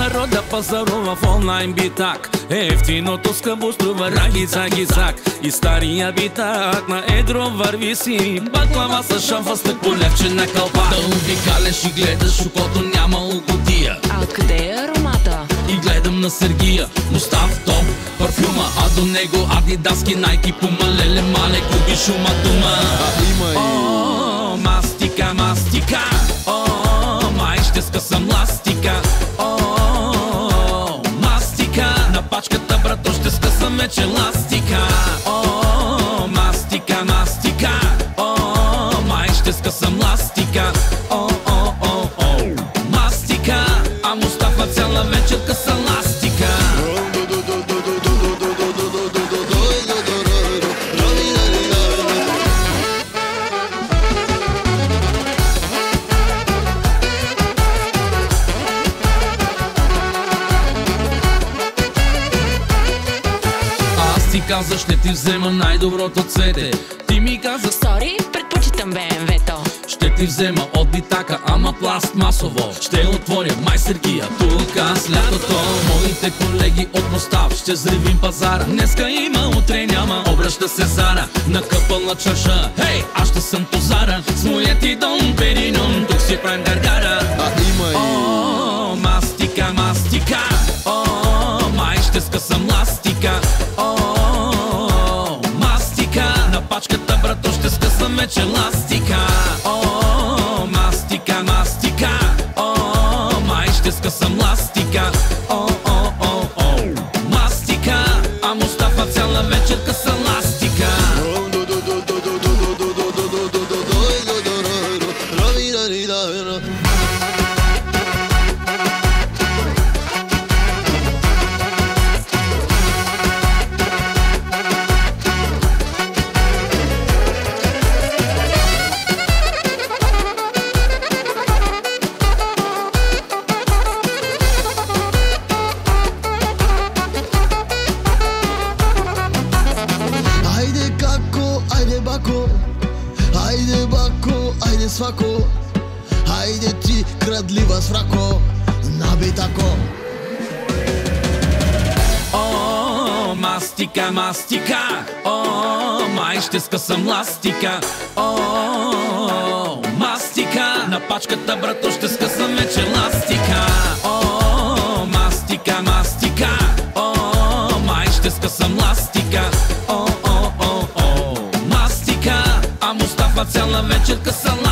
народа пазарува в онлайн битак. Ефтиното скъпо струва рагица гизак. И стария битак на едро върви си. Баклава с шамфа, стъкло левче на кълпак. Да обикаляш и гледаш, окото няма угодия. А откъде е аромата? И гледам на Сергия, Mustaff топ парфюма, а до него адидаски, найки, пума, леле, мале, куби, шума, дума. О, мастика, мастика, о, май ще скъсам ластика. О, мастика, на пачката, брато, ще скъсам вече ластика. О, мастика, мастика, о, май ще скъсам ластика. О, о, о, о, мастика, а Mustaff цяла вечер къса ластика. Ти каза, ще ти взема най-доброто цвете. Ти ми каза, сори, предпочитам БМВ-то. ще ти взема от битака, ама пластмасово. Ще отворя май Сергия, тук с лятото. Моите колеги от Mustaff ще взривим пазара. Днеска има, утре няма, обръща се Зара. Накъпълна чаша, хей, аз ще съм позара. С моя ти дом Перинон, тук си правим гаргара. О, мастика, мастика, о, май ще скъсам ластика. О, мастика, на пачката, брато, ще скъсам вече ластика. О, мастика, мастика, о, май ще скъсам ластика. О, о, о, о, мастика, а Mustaff цяла вечер къса ластика. Свако, хайде ти, крадлива сврако, набитако. О, мастика, мастика, о, май ще скъсам ластика. О, мастика, на пачката, брато, ще скъсам вече ластика. О, мастика, мастика, о, май ще скъсам ластика. О, о, о, о, мастика, а Mustaff цяла вечер къса ластика.